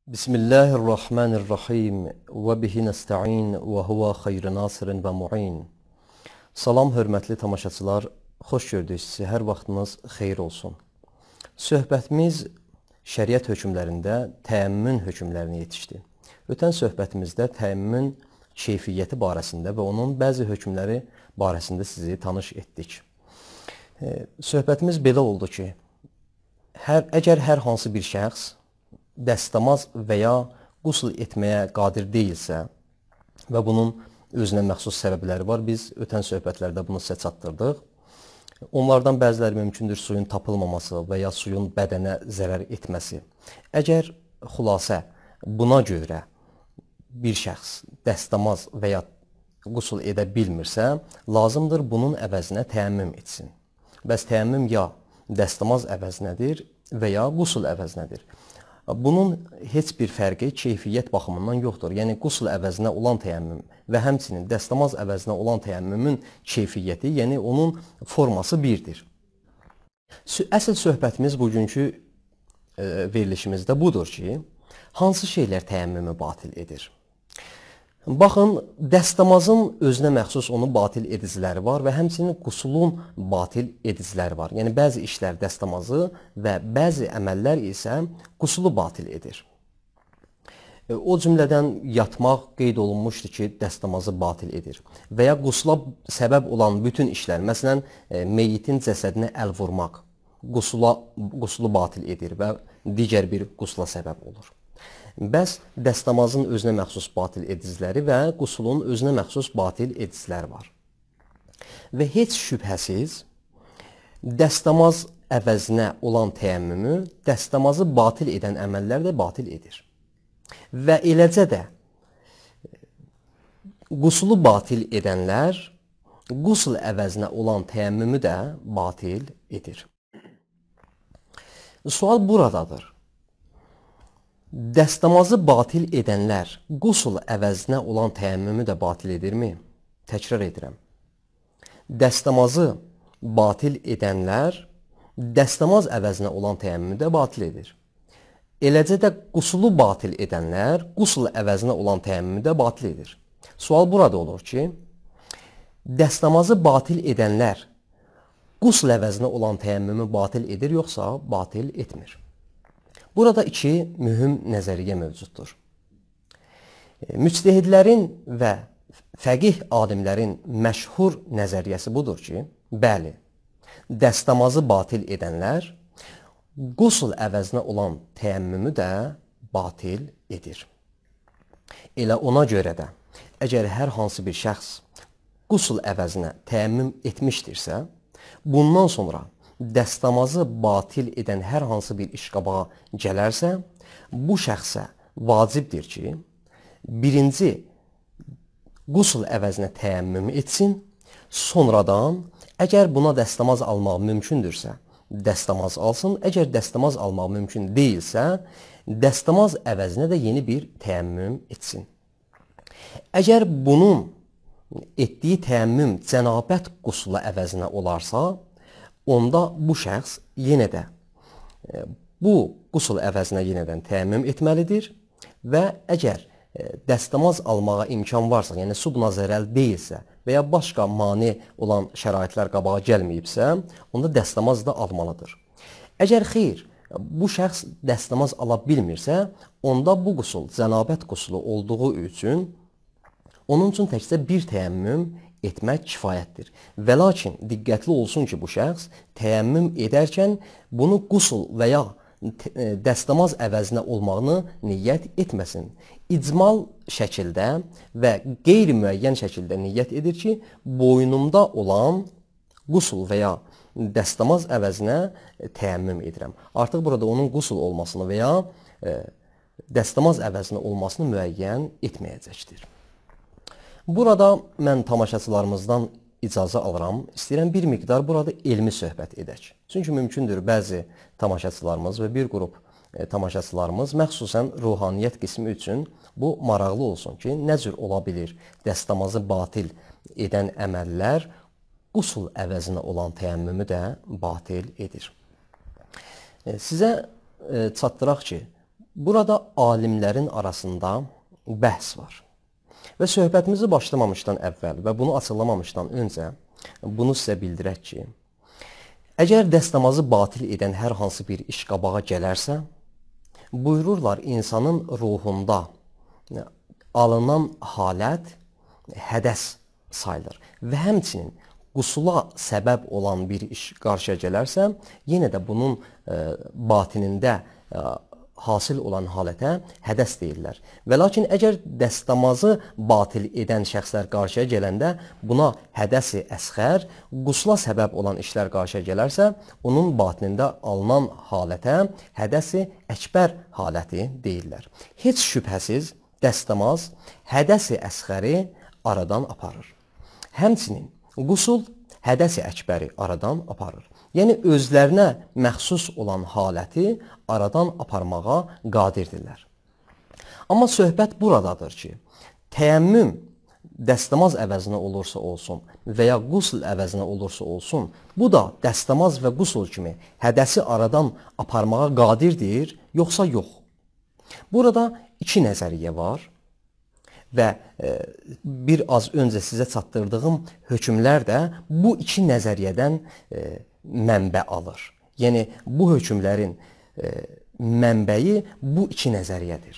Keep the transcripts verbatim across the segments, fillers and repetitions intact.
Bismillahirrahmanirrahim və bihi nəstəin və huvə xeyri nasirin və mu'in. Salam, hörmətli tamaşaçılar, xoş gördük sizi, hər vaxtınız xeyir olsun. Söhbətimiz şəriət hökmlərində təəmmün hökmlərini yetişdi. Ötən söhbətimizdə təəmmün keyfiyyəti barəsində və onun bəzi hökmləri barəsində sizi tanış etdik. Söhbətimiz belə oldu ki, hər, əgər hər hansı bir şəxs dəstəmaz və ya qusl etməyə qadir deyilsə və bunun özünə məxsus səbəbləri var, biz ötən söhbətlərdə bunu sizə çatdırdıq. Onlardan bəziləri mümkündür suyun tapılmaması və ya suyun bədənə zərər etməsi. Əgər xülasə buna görə bir şəxs dəstəmaz və ya qusl edə bilmirsə, lazımdır bunun əvəzinə təəmmüm etsin. Bəs təəmmüm ya dəstəmaz əvəzinədir və ya qusl əvəzinədir. Bunun heç bir fərqi keyfiyyət baxımından yoxdur. Yəni, qusl əvəzinə olan təəmmüm və həmçinin dəstəmaz əvəzinə olan təəmmümün keyfiyyəti, yəni onun forması birdir. Əsl söhbətimiz bugünkü e, verilişimizdə budur ki, hansı şeylər təəmmümü batil edir? Baxın, dəstəmazın özünə məxsus onun batil ediciləri var və həmçinin qusulun batil ediciləri var. Yəni, bəzi işlər dəstəmazı və bəzi əməllər isə qusulu batil edir. O cümlədən yatmaq qeyd olunmuşdur ki, dəstəmazı batil edir. Və ya qusula səbəb olan bütün işlər, məsələn, meyitin cəsədinə əl vurmaq, qusula, qusulu batil edir və digər bir qusula səbəb olur. Bəs dəstəmazın özünə məxsus batil ediciləri və qusulun özünə məxsus batil ediciləri var. Və heç şübhəsiz, dəstəmaz əvəzinə olan təəmmümü, dəstəmazı batil edən əməllər də batil edir. Və eləcə də qusulu batil edənlər, qusl əvəzinə olan təəmmümü də batil edir. Sual buradadır. Dəstəmazı batil edənlər qusl əvəzinə olan təəmmümü də batil edirmi? Təkrar edirəm. Dəstəmazı batil edənlər dəstəmaz əvəzinə olan təəmmümü də batil edir. Eləcə də qusulu batil edənlər qusl əvəzinə olan təəmmümü də batil edir. Sual burada olur ki, dəstəmazı batil edənlər qusl əvəzinə olan təəmmümü batil edir, yoxsa batil etmir? Burada iki mühüm nəzəriyyə mövcuddur. Müctəhidlərin və fəqih alimlərin məşhur nəzəriyyəsi budur ki, bəli, dəstəmazı batil edənlər qusl əvəzinə olan təəmmümü də batil edir. Elə ona görə də, əgər hər hansı bir şəxs qusl əvəzinə təəmmüm etmişdirsə, bundan sonra dəstəmazı batil edən hər hansı bir iş qabağa gələrsə, bu şəxsə vacibdir ki, birinci qusl əvəzinə təəmmüm etsin, sonradan əgər buna dəstəmaz almaq mümkündürsə, dəstəmaz alsın, əgər dəstəmaz almaq mümkün deyilsə, dəstəmaz əvəzinə də yeni bir təəmmüm etsin. Əgər bunun etdiyi təəmmüm cənabət quslu əvəzinə olarsa, onda bu şəxs yenə də bu qusl əvəzinə yenədən təəmmüm etməlidir və əgər dəstəmaz almağa imkan varsa, yəni su buna zərəl deyilsə və ya başqa mane olan şəraitlər qabağa gəlməyibsə, onda dəstəmaz da almalıdır. Əgər xeyr, bu şəxs dəstəmaz ala bilmirsə, onda bu qusul cənabət qusulu olduğu üçün onun üçün təkcə bir təəmmüm etmək kifayətdir. Və lakin diqqətli olsun ki, bu şəxs təəmmüm edərkən bunu qusl və ya dəstəmaz əvəzinə olmağını niyyət etməsin. İcmal şəkildə və qeyri-müəyyən şəkildə niyyət edir ki, boynumda olan qusl və ya dəstəmaz əvəzinə təəmmüm edirəm. Artıq burada onun qusl olmasını və ya e, dəstəmaz əvəzinə olmasını müəyyən etməyəcəkdir. Burada mən tamaşaçılarımızdan icazə alıram. İstəyirəm bir miqdar burada elmi söhbət edək. Çünki mümkündür bəzi tamaşaçılarımız və bir qrup e, tamaşaçılarımız məxsusən ruhaniyyət qismi üçün bu maraqlı olsun ki, nə cür ola bilir dəstəmazı batil edən əməllər qusl əvəzinə olan təəmmümü də batil edir. E, sizə e, çatdıraq ki, Burada alimlərin arasında bəhs var. Və söhbətimizi başlamamışdan əvvəl və bunu açıqlamamışdan öncə bunu sizə bildirək ki, əgər dəstəmazı batil edən hər hansı bir iş qabağa gələrsə, buyururlar insanın ruhunda alınan halət hədəs sayılır və həmçinin qusula səbəb olan bir iş qarşıya gələrsə, yenə də bunun e, batinində e, hasil olan halətə hədəs deyirlər. Və lakin əgər dəstəmazı batil edən şəxslər qarşıya gələndə buna hədəsi əsğər, qusula səbəb olan işlər qarşıya gələrsə, onun batinində alınan halətə hədəsi əkbər haləti deyirlər. Heç şübhəsiz dəstəmaz hədəsi əsğəri aradan aparır. Həmçinin qusul hədəsi əkbəri aradan aparır. Yəni, özlərinə məxsus olan haləti aradan aparmağa qadirdirlər. Amma söhbət buradadır ki, təyəmmüm dəstəmaz əvəzinə olursa olsun və ya qusl əvəzinə olursa olsun, bu da dəstəmaz və qusl kimi hədəsi aradan aparmağa qadirdir, yoxsa yox. Burada iki nəzəriyyə var və e, bir az öncə sizə çatdırdığım hökmlər də bu iki nəzəriyyədən e, mənbə alır. Yəni, bu hökmlərin e, mənbəyi bu iki nəzəriyyədir.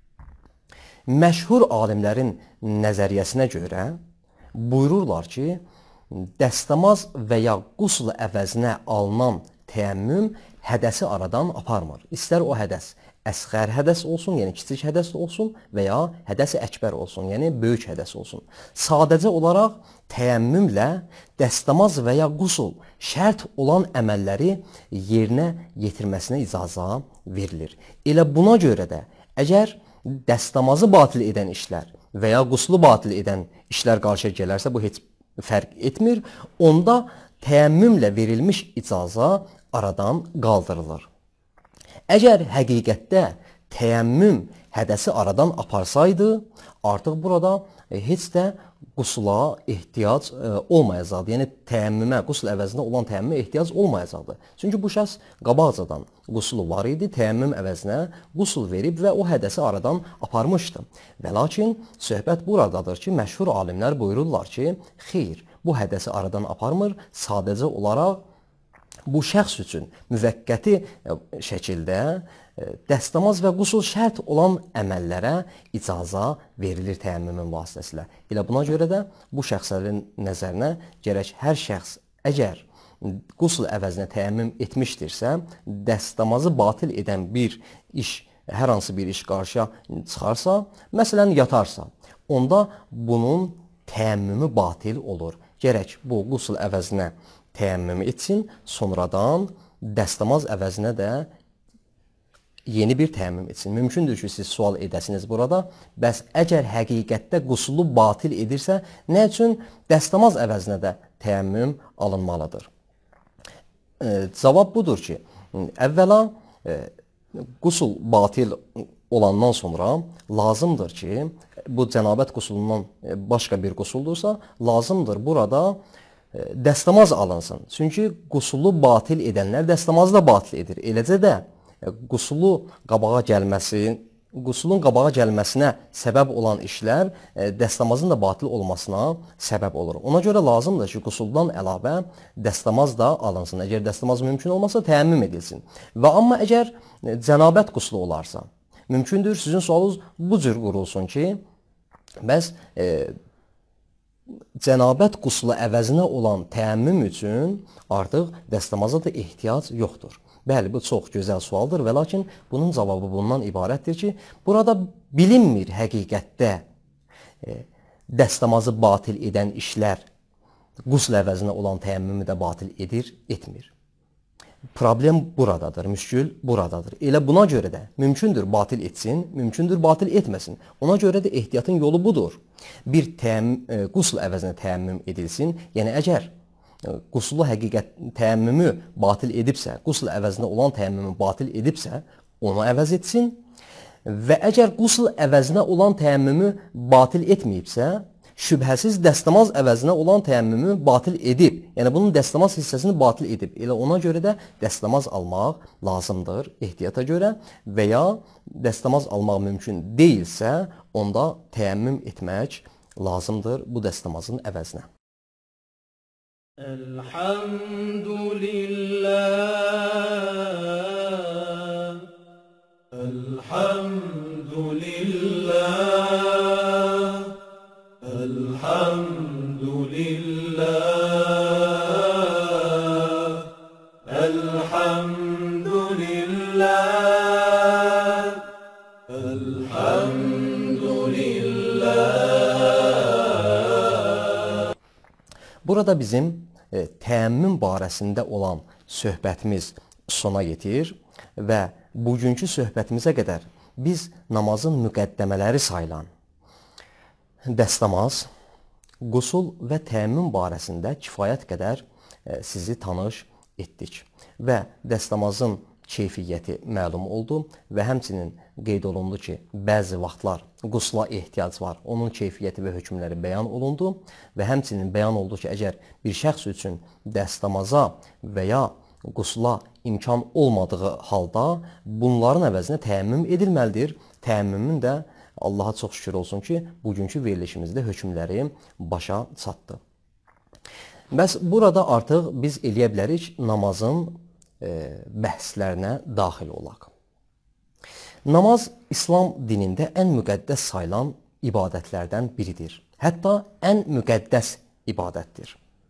Məşhur alimlərin nəzəriyyəsinə görə buyururlar ki, dəstəmaz və ya qusl əvəzinə alınan təyəmmüm hədəsi aradan aparmır. İstər o hədəs əsğər hədəs olsun, yəni kiçik hədəs olsun və ya hədəs-i əkbər olsun, yəni böyük hədəs olsun. Sadəcə olaraq təyəmmümlə dəstəmaz və ya qusl şərt olan əməlləri yerinə yetirməsinə icazə verilir. Elə buna görə də əgər dəstəmazı batil edən işlər və ya quslu batil edən işlər qarşıya gələrsə, bu heç fərq etmir. Onda təyəmmümlə verilmiş icazə aradan qaldırılır. Əgər həqiqətdə təyəmmüm hədəsi aradan aparsaydı, artıq burada heç də qusula ehtiyac e, olmayacaqdı. Yəni, təyəmmümə, qusl əvəzinə olan təyəmmümə ehtiyac olmayacaqdı. Çünki bu şəxs qabaqcadan quslu var idi, təyəmmüm əvəzinə qusl verib və o hədəsi aradan aparmışdı. Və lakin söhbət buradadır ki, məşhur alimlər buyururlar ki, xeyr, bu hədəsi aradan aparmır, sadəcə olaraq bu şəxs üçün müvəqqəti şəkildə dəstəmaz və qusl şərt olan əməllərə icazə verilir təyəmmümün vasitəsilə. Elə buna görə də bu şəxslərin nəzərinə gərək hər şəxs əgər qusl əvəzinə təyəmmüm etmişdirsə, dəstəmazı batil edən bir iş, hər hansı bir iş qarşıya çıxarsa, məsələn yatarsa, onda bunun təyəmmümü batil olur. Gərək bu qusl əvəzinə təyəmmüm etsin, sonradan dəstəmaz əvəzinə də yeni bir təyəmmüm etsin. Mümkündür ki, siz sual edəsiniz burada, bəs əgər həqiqətdə quslu batil edirsə, nə üçün dəstəmaz əvəzinə də təyəmmüm alınmalıdır? E, cavab budur ki, əvvəla e, qusl batil olandan sonra lazımdır ki, bu cənabət quslundan başqa bir qusuldursa, lazımdır burada dəstəmaz alınsın. Çünki qusulu batil edənlər dəstəmazı da batil edir. Eləcə də qusulu qabağa gəlməsi, qusulun qabağa gəlməsinə səbəb olan işlər dəstəmazın da batil olmasına səbəb olur. Ona görə lazımdır ki, qusuldan əlavə dəstəmaz da alınsın. Əgər dəstəmaz mümkün olmasa, təyəmmüm edilsin. Və amma əgər cənabət quslu olarsa, mümkündür sizin sualınız bu cür qurulsun ki, bəs e, cənabət quslu əvəzinə olan təyəmmüm üçün artıq dəstəmaza da ehtiyac yoxdur. Bəli, bu çox gözəl sualdır və lakin bunun cavabı bundan ibarətdir ki, burada bilinmir həqiqətdə e, dəstəmazı batil edən işlər qusl əvəzinə olan təyəmmümü də batil edir, etmir. Problem buradadır, müşkül buradadır. Elə buna görə də mümkündür batil etsin, mümkündür batil etməsin. Ona görə də ehtiyatın yolu budur. Bir e, qusl əvəzinə təyəmmüm edilsin. Yəni, əgər e, quslu həqiqət təyəmmümü batil edibsə, qusl əvəzinə olan təyəmmümü batil edibsə, onu əvəz etsin. Və əgər qusl əvəzinə olan təyəmmümü batil etməyibsə, şübhəsiz dəstəmaz əvəzinə olan təyəmmümü batil edib. Yəni bunun dəstəmaz hissəsini batil edib. Elə ona görə də dəstəmaz almaq lazımdır ehtiyata görə və ya dəstəmaz almaq mümkün deyilsə, onda təyəmmüm etmək lazımdır bu dəstəmazın əvəzinə. Elhamdülillah, elhamdülillah, elhamdülillah, elhamdülillah, elhamdülillah. Burada bizim e, təyəmmüm barəsində olan söhbətimiz sona yetir və bugünkü söhbətimizə qədər biz namazın müqəddəmələri sayılan dəstəmaz, qusul və təyəmmüm barəsində kifayət qədər e, sizi tanış etdik və dəstəmazın keyfiyyəti məlum oldu və həmçinin qeyd olundu ki, bəzi vaxtlar qusla ehtiyac var, onun keyfiyyəti və hökmləri bəyan olundu və həmçinin bəyan oldu ki, əgər bir şəxs üçün dəstəmaza və ya qusla imkan olmadığı halda bunların əvəzinə təyəmmüm edilməlidir. Təyəmmümün də Allaha çox şükür olsun ki, bugünkü verilişimizdə hökmləri başa çatdı. Bəs burada artıq biz eləyə bilərik namazın e, bəhslərinə daxil olaq. Namaz İslam dinində ən müqəddəs sayılan ibadətlərdən biridir. Hətta ən müqəddəs ibadətdir.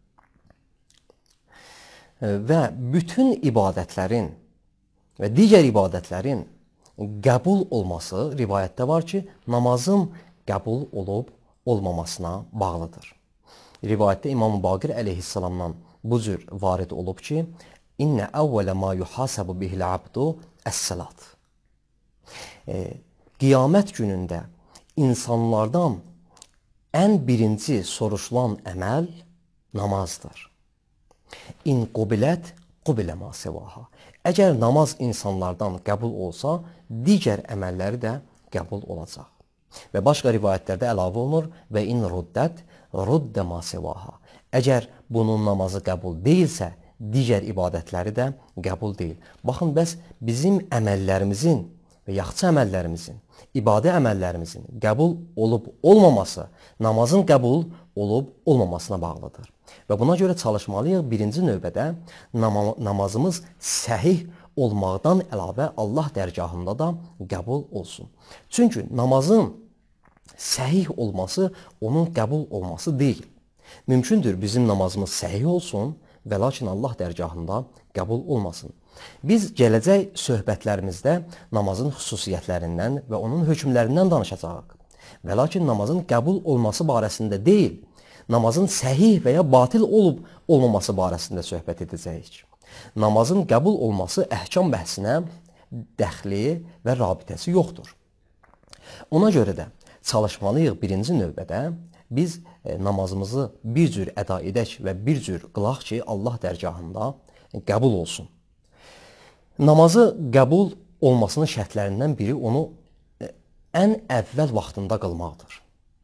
Və bütün ibadətlərin və digər ibadətlərin qəbul olması rivayətdə var ki, namazın qəbul olub olmamasına bağlıdır. Rivayətdə İmam Baqir əleyhissalamdan bu cür varid olub ki, İnnə əvvələ ma yuhasabu bihil abdu əs-salat. E, qiyamət günündə insanlardan ən birinci soruşulan əməl namazdır. İn qubilət qubilə ma sevaha. Əgər namaz insanlardan qəbul olsa, digər əməlləri də qəbul olacaq. Və başqa rivayətlərdə əlavə olunur və in ruddət ruddə ma sevaha. Əgər bunun namazı qəbul deyilsə, digər ibadətləri də qəbul deyil. Baxın, bəs bizim əməllərimizin və yaxşı əməllərimizin, ibadə əməllərimizin qəbul olub olmaması namazın qəbul olub olmamasına bağlıdır. Və buna görə çalışmalıyıq birinci növbədə nam namazımız səhih olmaqdan əlavə Allah dərgahında da qəbul olsun. Çünki namazın səhih olması onun qəbul olması deyil. Mümkündür bizim namazımız səhih olsun və lakin Allah dərgahında qəbul olmasın. Biz gələcək söhbətlərimizdə namazın xüsusiyyətlərindən və onun hökmlərindən danışacağıq. Və lakin namazın qəbul olması barəsində deyil, namazın səhih və ya batil olub olmaması barəsində söhbət edəcəyik. Namazın qəbul olması əhkam bəhsinə dəxli və rabitəsi yoxdur. Ona görə də çalışmalıyıq birinci növbədə biz e, namazımızı bir cür əda edək və bir cür qılaq ki, Allah dərgahında qəbul olsun. Namazı qəbul olmasının şərtlərindən biri onu e, ən əvvəl vaxtında qılmaqdır.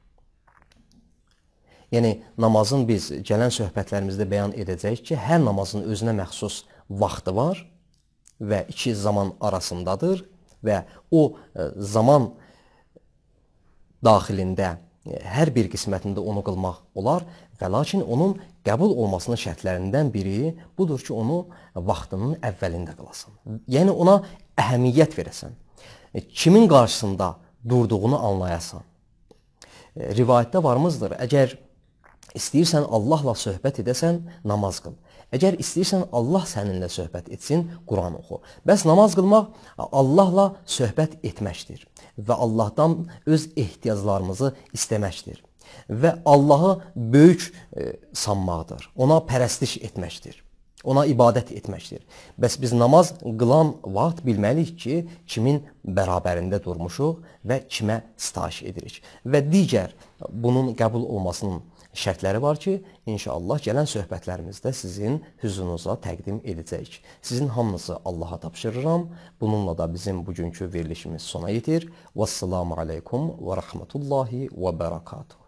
Yəni, namazın biz gələn söhbətlərimizdə bəyan edəcəyik ki, hər namazın özünə məxsus vaxtı var və iki zaman arasındadır və o e, zaman daxilində e, hər bir qismətində onu qılmaq olar və lakin onun qəbul olmasının şərtlərindən biri budur ki, onu vaxtının əvvəlində qılasan. Yəni, ona əhəmiyyət verəsən. E, kimin qarşısında durduğunu anlayasan. E, rivayətdə varımızdır, əgər İstəyirsən Allahla söhbət edəsən, namaz qıl. Əgər istəyirsən Allah səninlə söhbət etsin, Quran oxu. Bəs namaz qılmaq Allahla söhbət etməkdir və Allahdan öz ehtiyaclarımızı istəməkdir və Allahı böyük e, sanmaqdır, ona pərəstiş etməkdir, ona ibadət etməkdir. Bəs biz namaz qılan vaxt bilməliyik ki, kimin bərabərində durmuşuq və kimə sitayiş edirik. Və digər bunun qəbul olmasının şərtləri var ki, inşallah gələn söhbətlərimizdə sizin hüzurunuza təqdim edəcəyik. Sizin hamınızı Allaha tapşırıram. Bununla da bizim bugünkü verilişimiz sona yetir. Vəssalamu aleykum və rəhmətullahi və bərəkatuhu.